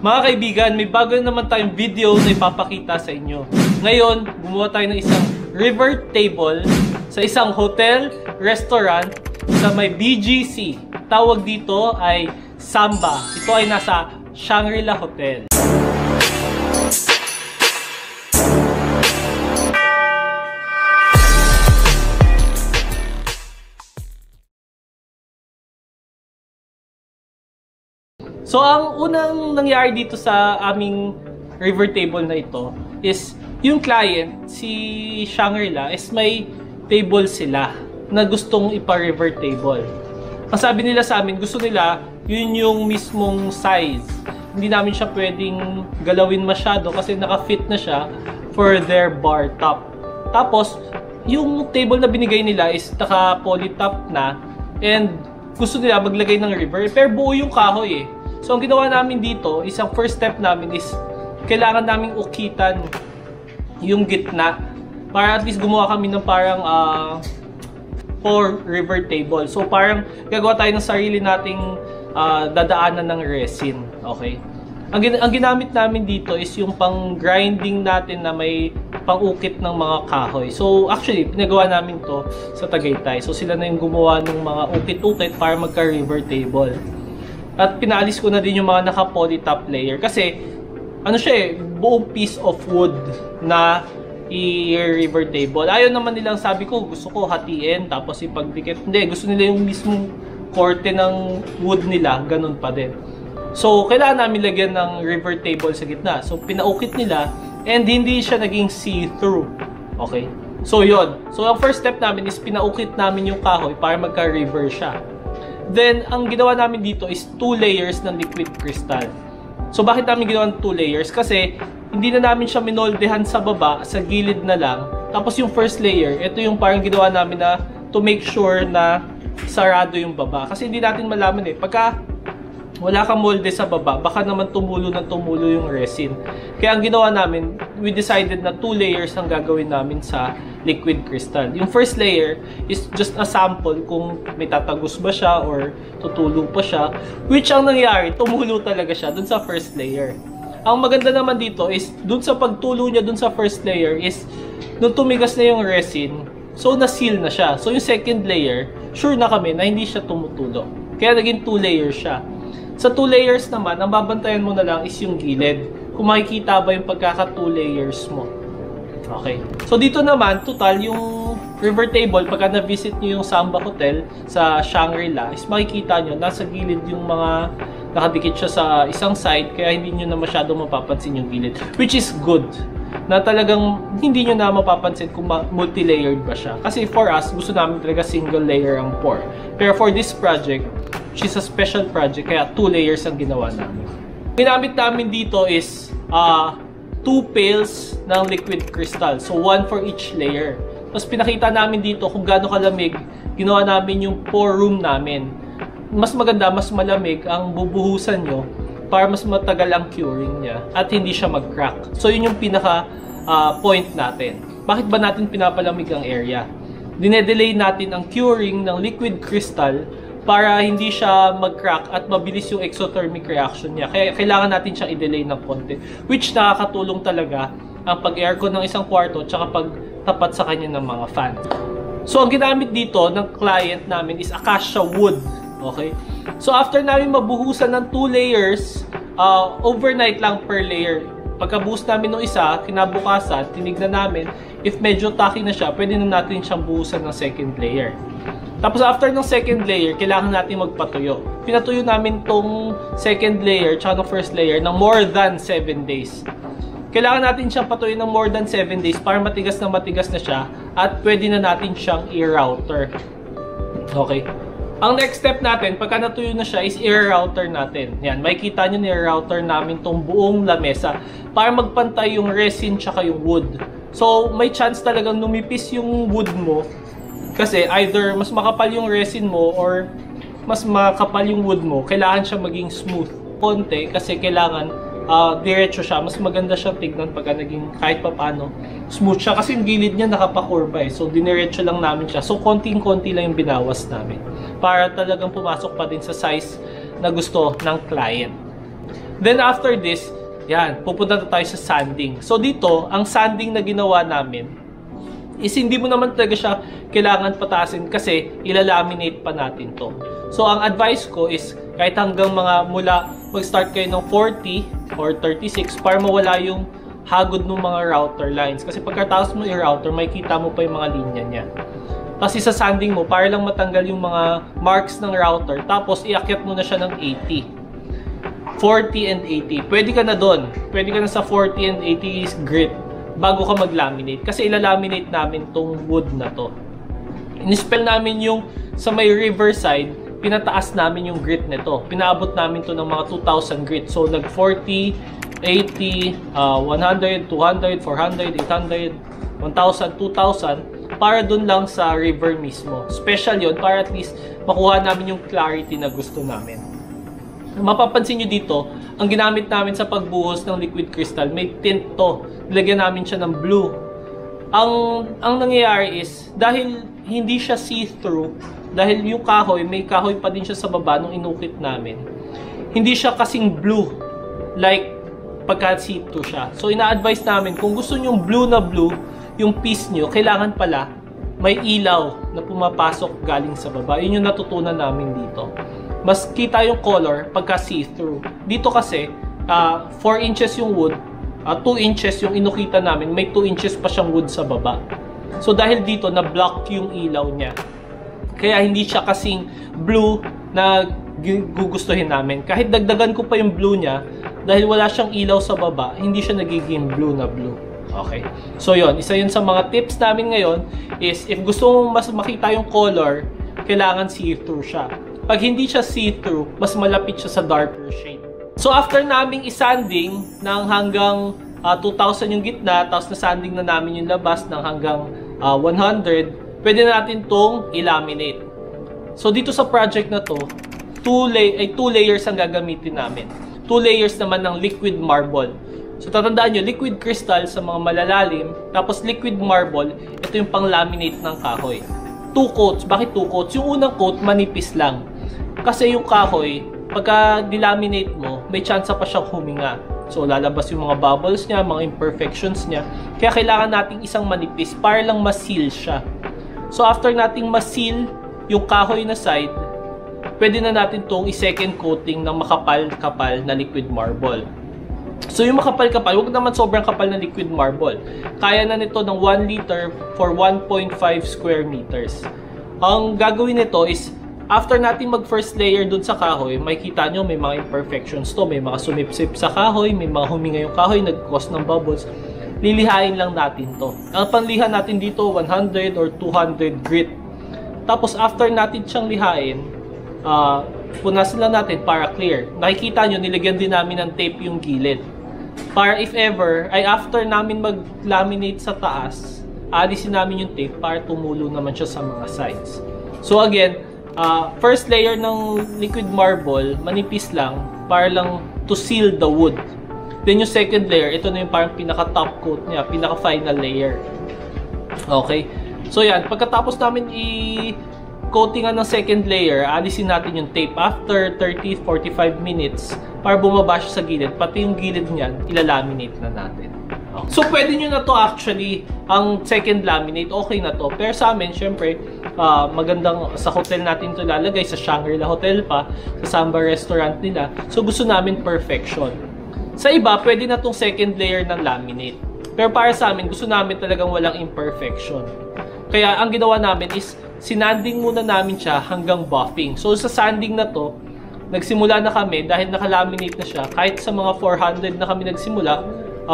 Mga kaibigan, may bago naman tayong video na ipapakita sa inyo. Ngayon, gumawa tayo ng isang river table sa isang hotel, restaurant sa may BGC. Tawag dito ay Samba. Ito ay nasa Shangri-La Hotel. So, ang unang nangyari dito sa aming river table na ito is yung client, si Shangri-La, is may table sila na gustong ipa-river table. Ang sabi nila sa amin, gusto nila yun yung mismong size. Hindi namin siya pwedeng galawin masyado kasi naka-fit na siya for their bar top. Tapos, yung table na binigay nila is naka-poly top na and gusto nila maglagay ng river. Pero buo yung kahoy eh. So, ang ginawa namin dito, isang first step namin is kailangan naming ukitan yung gitna para at least gumawa kami ng parang for river table. So, parang gagawa tayo ng sarili nating dadaanan ng resin. Okay? Ang ginamit namin dito is yung pang-grinding natin na may pang-ukit ng mga kahoy. So, actually, pinagawa namin to sa Tagaytay. So, sila na yung gumawa ng mga ukit-ukit para magka-river table. At pinaalis ko na din yung mga naka-poly top layer kasi ano siya eh, buong piece of wood na i-river table. Ayaw naman nilang, sabi ko, gusto ko hatiin tapos ipagdikit. Hindi, gusto nila yung mismong korte ng wood nila, ganun pa din. So, kailangan namin lagyan ng river table sa gitna. So, pinaukit nila and hindi siya naging see-through. Okay? So, yun. So, ang first step namin is pinaukit namin yung kahoy para magka-river siya. Then, ang ginawa namin dito is 2 layers ng liquid crystal. So, bakit namin ginawa ng 2 layers? Kasi, hindi na namin siya minoldehan sa baba, sa gilid na lang. Tapos, yung first layer, ito yung parang ginawa namin na to make sure na sarado yung baba. Kasi, hindi natin malaman eh. Pagka wala kang molde sa baba, baka naman tumulo yung resin. Kaya, ang ginawa namin, we decided na 2 layers ang gagawin namin sa liquid crystal. Yung first layer is just a sample kung may tatagos ba siya or tutulong pa siya. Which ang nangyari, tumulo talaga siya dun sa first layer. Ang maganda naman dito is, dun sa pagtulo niya dun sa first layer is, nung tumigas na yung resin, so na-seal na siya. So yung second layer, sure na kami na hindi siya tumutulo. Kaya naging 2 layers siya. Sa 2 layers naman, ang babantayan mo na lang is yung gilid. Kung makikita ba yung pagkaka 2 layers mo. Okay. So, dito naman, total, yung river table, pagka na-visit nyo yung Samba Hotel sa Shangri-La, is makikita nyo, nasa gilid yung mga nakadikit siya sa isang side, kaya hindi nyo na masyadong mapapansin yung gilid. Which is good. Na talagang hindi nyo na mapapansin kung multi-layered ba siya. Kasi for us, gusto namin talaga single layer ang pour. Pero for this project, which is a special project, kaya 2 layers ang ginawa namin. Ginamit namin dito is 2 pails ng liquid crystal. So, 1 for each layer. Tapos, pinakita namin dito kung gaano kalamig. Ginawa namin yung pour room namin. Mas maganda, mas malamig ang bubuhusan nyo para mas matagal ang curing niya at hindi siya mag-crack. So, yun yung pinaka point natin. Bakit ba natin pinapalamig ang area? Dinedelay natin ang curing ng liquid crystal para hindi siya mag-crack at mabilis yung exothermic reaction niya. Kaya kailangan natin siyang i-delay ng konti. Which nakakatulong talaga ang pag-aircon ng isang kwarto tsaka pagtapat sa kanya ng mga fan. So, ang ginamit dito ng client namin is acacia wood. Okay? So, after namin mabuhusan ng 2 layers, overnight lang per layer. Pagkabuhos namin ng isa, kinabukasan, tinignan namin, if medyo tacky na siya, pwede na natin siyang buhusan ng second layer. Tapos after ng second layer, kailangan natin magpatuyo. Pinatuyo namin tong second layer tsaka ng first layer ng more than 7 days. Kailangan natin siyang patuyo ng more than 7 days para matigas na siya at pwede na natin siyang i-router. Okay. Ang next step natin, pagka natuyo na siya, is i-router natin. Yan, makikita nyo ni-router namin tong buong lamesa para magpantay yung resin tsaka yung wood. So, may chance talagang numipis yung wood mo. Kasi either mas makapal yung resin mo or mas makapal yung wood mo, kailangan siya maging smooth. Konti kasi kailangan diretso siya. Mas maganda siya tignan pagka naging kahit papano smooth siya. Kasi yung gilid niya nakapakurba eh. So, diniretso lang namin siya. So, konting-konti lang yung binawas namin. Para talagang pumasok pa din sa size na gusto ng client. Then after this, yan, pupunta na tayo sa sanding. So dito, ang sanding na ginawa namin is hindi mo naman talaga siya kailangan pataasin kasi ilalaminate pa natin to. So ang advice ko is kahit hanggang mga mula mag-start kayo ng 40 or 36 para mawala yung hagod ng mga router lines. Kasi pagkatapos mo i-router, makikita mo pa yung mga linya niya. Tapos isa-sanding mo para lang matanggal yung mga marks ng router. Tapos iakyat mo na siya ng 80. 40 and 80. Pwede ka na doon. Pwede ka na sa 40 and 80 grit bago ka mag-laminate. Kasi ilalaminate namin tong wood na to. Inispell namin yung sa may riverside, pinataas namin yung grit nito. Pinaabot namin to ng mga 2,000 grit. So nag 40, 80, 100, 200, 400, 800, 1,000, 2,000 para dun lang sa river mismo. Special yon para at least makuha namin yung clarity na gusto namin. Mapapansin nyo dito, ang ginamit namin sa pagbuhos ng liquid crystal, may tint to. Nilagyan namin siya ng blue. Ang nangyayari is, dahil hindi siya see-through, dahil yung kahoy, may kahoy pa din siya sa baba nung inukit namin. Hindi siya kasing blue, like pagka see-through siya. So ina-advise namin, kung gusto nyo blue na blue, yung piece nyo, kailangan pala may ilaw na pumapasok galing sa baba. Yun yung natutunan namin dito. Mas kita yung color pagka see-through. Dito kasi, 4 inches yung wood, 2 inches yung inukita namin, may 2 inches pa siyang wood sa baba. So dahil dito, na-block yung ilaw niya. Kaya hindi siya kasing blue na gugustuhin namin. Kahit dagdagan ko pa yung blue niya, dahil wala siyang ilaw sa baba, hindi siya nagiging blue na blue. Okay. So yon, isa yun sa mga tips namin ngayon is if gusto mong mas makita yung color, kailangan see-through siya. Pag hindi siya see-through, mas malapit siya sa darker shade. So after naming isanding ng hanggang 2,000 yung gitna, tapos na-sanding na namin yung labas ng hanggang 100, pwede natin tong i-laminate. So dito sa project na to, 2 layers ang gagamitin namin. 2 layers naman ng liquid marble. So tatandaan nyo, liquid crystal sa mga malalalim, tapos liquid marble, ito yung pang-laminate ng kahoy. 2 coats. Bakit 2 coats? Yung unang coat, manipis lang. Kasi yung kahoy, pagka delaminate mo, may chance pa siyang huminga. So lalabas yung mga bubbles niya, mga imperfections niya. Kaya kailangan nating isang manipis para lang ma-seal siya. So after nating ma-seal yung kahoy na side, pwede na natin itong i-second coating ng makapal-kapal na liquid marble. So yung makapal-kapal, huwag naman sobrang kapal na liquid marble. Kaya na nito ng 1 liter for 1.5 square meters. Ang gagawin nito is, after natin mag first layer dun sa kahoy, makikita nyo may mga imperfections to. May mga sumipsip sa kahoy, may mga huminga yung kahoy, nag-cause ng bubbles. Lilihain lang natin to. Ang panliha natin dito, 100 or 200 grit. Tapos after natin siyang lihain, punasan lang natin para clear. Nakikita nyo, nilagyan din namin ng tape yung gilid. Para if ever, ay after namin mag-laminate sa taas, alisin namin yung tape para tumulo naman siya sa mga sides. So again, first layer ng liquid marble, manipis lang, para lang to seal the wood. Then yung second layer, ito na yung parang pinaka-top coat niya, pinaka-final layer. Okay? So yan, pagkatapos namin coatingan ng second layer, alisin natin yung tape after 30-45 minutes para bumaba siya sa gilid. Pati yung gilid niyan, ilalaminate na natin. Okay. So, pwede nyo na to actually, ang second laminate, okay na to. Pero sa amin, syempre, magandang sa hotel natin to lalagay, sa Shangri-La Hotel pa, sa Samba Restaurant nila. So, gusto namin perfection. Sa iba, pwede na tong second layer ng laminate. Pero para sa amin, gusto namin talagang walang imperfection. Kaya, ang ginawa namin is, sinanding muna namin siya hanggang buffing. So sa sanding na to, nagsimula na kami dahil nakalaminate na siya. Kahit sa mga 400 na kami nagsimula,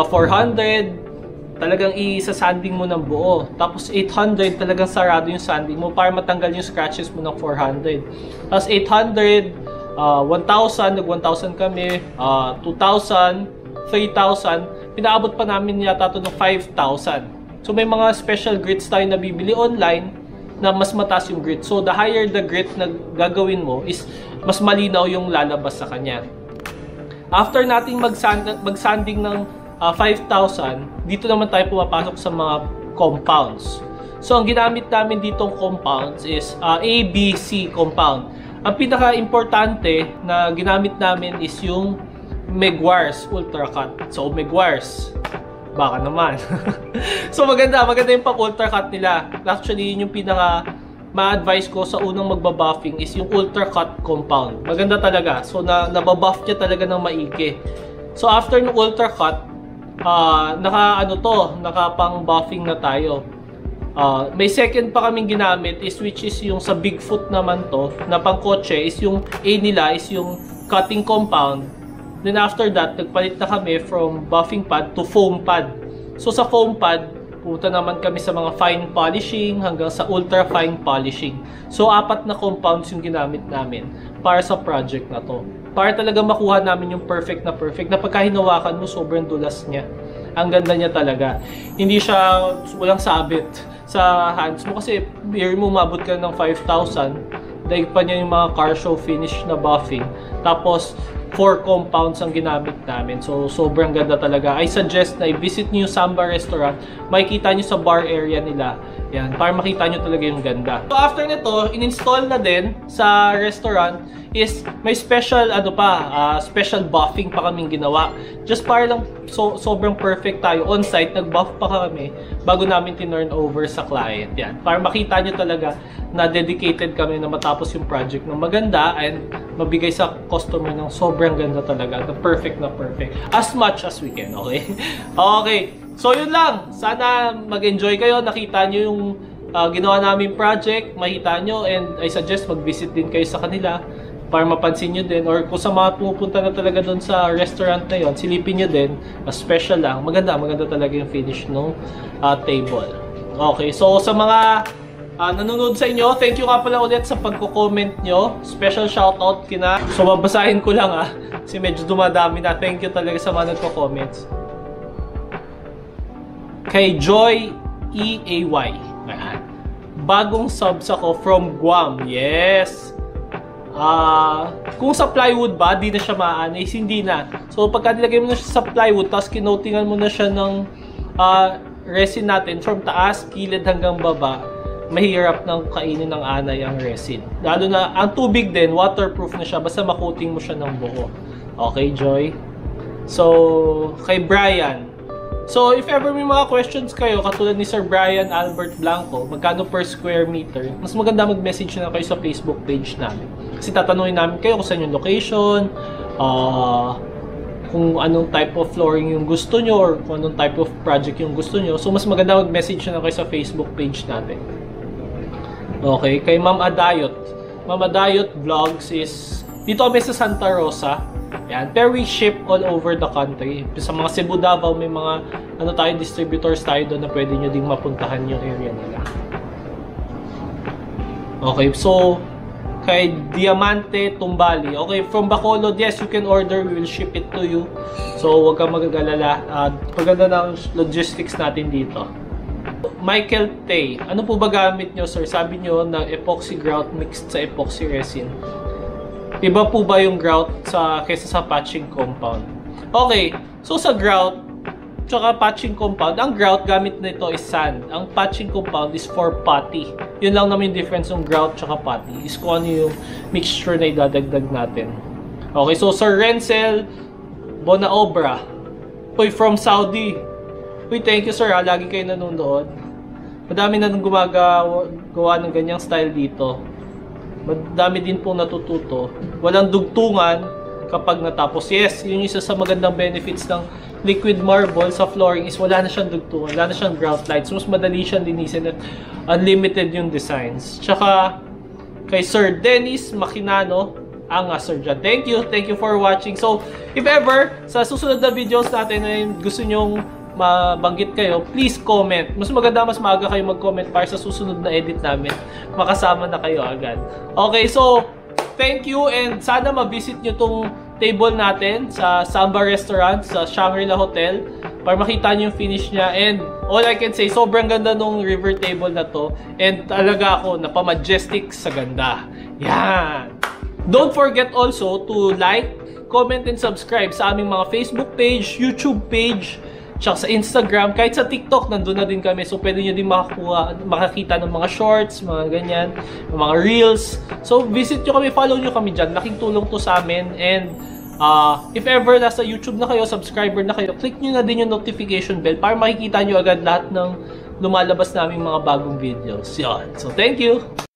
400 talagang isa-sanding mo ng buo. Tapos 800 talagang sarado yung sanding mo para matanggal yung scratches mo ng 400. Tapos 800, 1,000, nag-1,000 kami, 2,000, 3,000. Pinaabot pa namin yata ito ng 5,000. So may mga special grits tayo na bibili online na mas mataas yung grit. So, the higher the grit na gagawin mo is mas malinaw yung lalabas sa kanya. After nating mag-sanding ng 5,000, dito naman tayo pumapasok sa mga compounds. So, ang ginamit namin ditong compounds is ABC compound. Ang pinaka-importante na ginamit namin is yung Meguiar's Ultra Cut. So, Meguiar's, baka naman. So, maganda yung pang-Ultra Cut nila. Actually, yun yung pinaka ma-advise ko sa unang magbabuffing is yung Ultra Cut compound. Maganda talaga. So, nababuff niya talaga ng maigi. So, after ng Ultra Cut, nakapang buffing na tayo. May second pa kaming ginamit which is yung sa Bigfoot naman to, na pang kotse is yung A nila is yung cutting compound. Then after that, nagpalit na kami from buffing pad to foam pad. So sa foam pad, punta naman kami sa mga fine polishing hanggang sa ultra fine polishing. So 4 na compounds yung ginamit namin para sa project na to. Para talaga makuha namin yung perfect na pagka hinawakan mo, sobrang dulas niya. Ang ganda niya talaga. Hindi siya walang sabit sa hands mo kasi beer mo umabot ka ng 5,000. Daig pa niya yung mga car show finish na buffing. Tapos 4 compounds ang ginamit namin. So sobrang ganda talaga. I suggest na i-visit niyo yung Samba restaurant. Makikita niyo sa bar area nila. Yan, para makita niyo talaga yung ganda. So after nito, in-install na din sa restaurant is may special special buffing pa kaming ginawa. Just para lang sobrang perfect tayo on site, nag-buff pa kami bago namin tinurn over sa client. Yan, para makita niyo talaga na dedicated kami na matapos yung project ng maganda and mabigay sa customer ng sobrang ganda talaga, na perfect as much as we can. Okay. Okay, so yun lang, sana mag-enjoy kayo, nakita niyo yung ginawa namin project, makita nyo, and I suggest mag-visit din kayo sa kanila para mapansin nyo din, or kung sa mga pumupunta na talaga doon sa restaurant na yon, silipin nyo din, special lang, maganda talaga yung finish ng table. Okay, so sa mga nanonood sa inyo, thank you nga pala ulit sa pagko-comment nyo, special shoutout kina, so babasahin ko lang kasi medyo dumadami na. Thank you talaga sa mga nagko-comments. Kay Joy EAY, bagong subs ako from Guam. Yes. Kung sa plywood ba, di na siya maanis, hindi na. So pagka nilagay mo na siya sa plywood, tapos kinotingan mo na siya ng resin natin from taas, kilid hanggang baba, mahirap nang kainin ng anay ang resin. Lalo na ang tubig din, waterproof na siya, basta makoating mo siya ng buo. Okay, Joy? So kay Brian, so if ever may mga questions kayo, katulad ni Sir Brian Albert Blanco, magkano per square meter, mas maganda mag-message na kayo sa Facebook page namin. Kasi tatanungin namin kayo kung saan yung location, kung anong type of flooring yung gusto nyo, or kung anong type of project yung gusto nyo. So mas maganda mag-message na kayo sa Facebook page natin. Okay, kay Ma'am Adayot. Ma'am Adayot Vlogs is, dito kami sa Santa Rosa. Yan, pero we ship all over the country. Sa mga Cebu, Davao, may mga distributors tayo doon na pwede nyo ding mapuntahan yung area nila. Okay, so kay Diamante Tumbali. Okay, from Bacolod, yes, you can order. We will ship it to you. So, huwag kang magagalala. Paganda ng logistics natin dito. Michael Tay, ano po ba gamit nyo, sir? Sabi nyo na epoxy grout mixed sa epoxy resin. Iba po ba yung grout kaysa sa patching compound? Okay, so sa grout tsaka patching compound, ang grout gamit nito is sand. Ang patching compound is for putty. Yun lang naman yung difference ng grout tsaka putty, is kung ano yung mixture na idadagdag natin. Okay, so Sir Renzel Bonaobra, uy, from Saudi. Uy, thank you sir, lagi kayo nanonood. Madami na nang gumagawa ng ganyang style dito. Madami din pong natututo. Walang dugtungan kapag natapos. Yes, yun yung isa sa magandang benefits ng liquid marble sa flooring is wala na siyang dugtungan, wala na siyang grout lines. So, mas madali siyang linisin at unlimited yung designs. Tsaka, kay Sir Dennis Makinano, Sir John. Thank you for watching. So, if ever, sa susunod na videos natin na gusto nyong mabanggit kayo, please comment. Mas maganda, mas maaga kayo mag-comment para sa susunod na edit namin. Makasama na kayo agad. Okay, so, thank you and sana ma-visit nyo tong table natin sa Samba Restaurant, sa Shangri-La Hotel, para makita nyo yung finish niya. And all I can say, sobrang ganda nung river table na to. And talaga ako, napamajestic sa ganda. Yan! Don't forget also to like, comment, and subscribe sa aming mga Facebook page, YouTube page, tsaka sa Instagram, kahit sa TikTok, nandun na din kami. So, pwede nyo din makakita ng mga shorts, mga ganyan, mga reels. So, visit nyo kami, follow nyo kami dyan. Laking tulong to sa amin. And, If ever nasa YouTube na kayo, subscriber na kayo, click nyo na din yung notification bell para makikita nyo agad lahat ng lumalabas naming mga bagong videos. Yun. So, thank you!